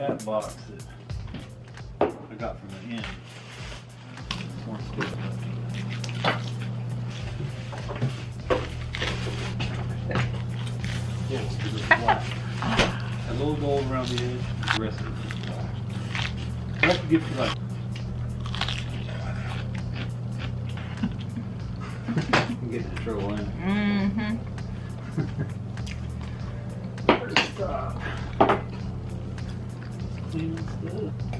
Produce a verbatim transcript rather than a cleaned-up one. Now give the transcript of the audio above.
that box that I got from the inn. This one's good. Yeah, it's because it's black. A little gold around the edge, the rest of it is black. I have to get you like. I'm getting in trouble, ain't I? Mm-hmm. Where's the stop? Clean stuff.